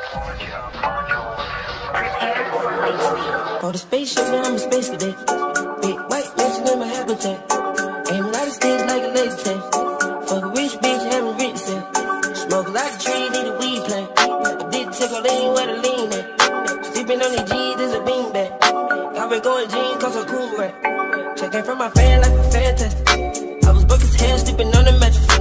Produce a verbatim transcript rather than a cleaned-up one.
For the spaceship, now I'm a space cadet. Big white mansion in my habitat. Aiming out of sticks like a laser tag. Fuck a rich bitch, having rich set. Smoke a lot of trees, need a weed plant. I did take a lean where the lean at. Sleeping on these G's is a beanbag. Got me going jeans, cause I'm cool rap. Checking from my fan like a fantastic. I was broke as hell, sleeping on the mattress.